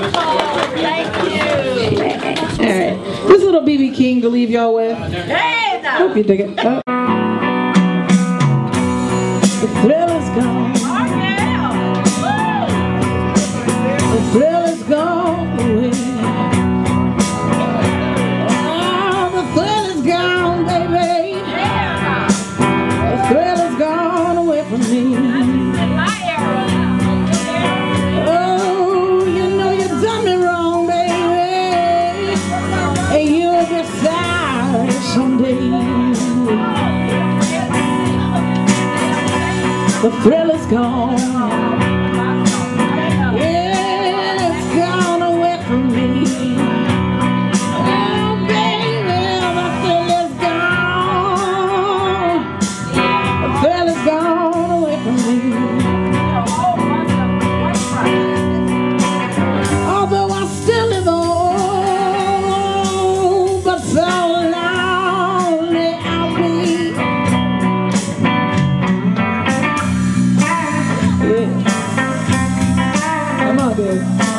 Thank you. All right. This little BB King to leave y'all with. Hey, no. Hope you dig it. Oh. The thrill is gone. Oh, yeah. The thrill is gone away. Oh, the thrill is gone, baby. Yeah. The thrill is gone away from me. Oh, you know you done me wrong, baby. And you'll be sorry someday. The thrill is gone. Yeah, it's gone away from me. Oh, baby, the thrill is gone. The thrill is gone away from me. Although I still live on, but so lonely I'll be. Yeah. Come on, baby.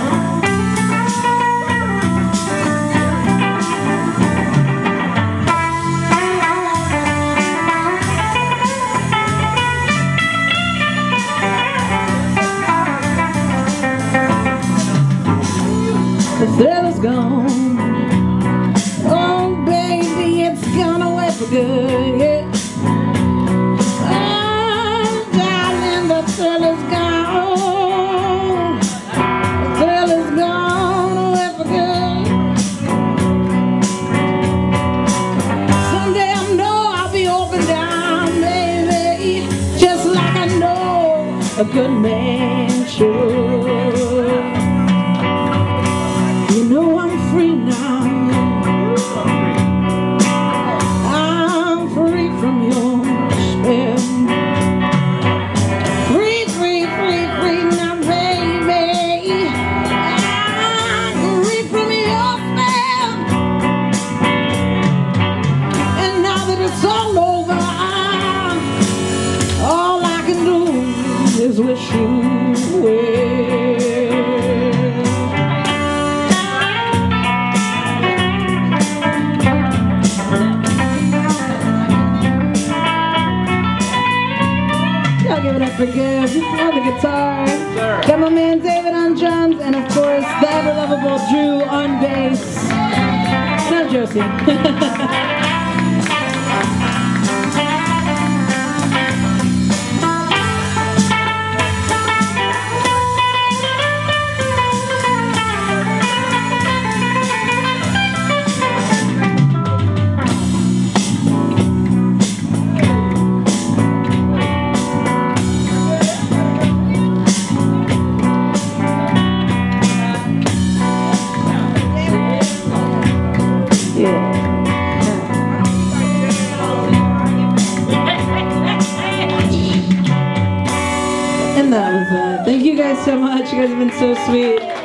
The thrill is gone. Oh, baby, it's gone away for good, yeah. Oh, darling, the thrill is gone. The thrill is gone away for good. Someday I know I'll be open down, baby, just like I know a good man should. You know I'm free now. I'm free from your spell. Free, free, free, free now, baby. I'm free from your spell. And now that it's all over, all I can do is wish you well. Give it up for Gibbs on the guitar. Got my man David on drums, and of course the ever lovable Drew on bass. No, Josie. And that was that. Thank you guys so much. You guys have been so sweet.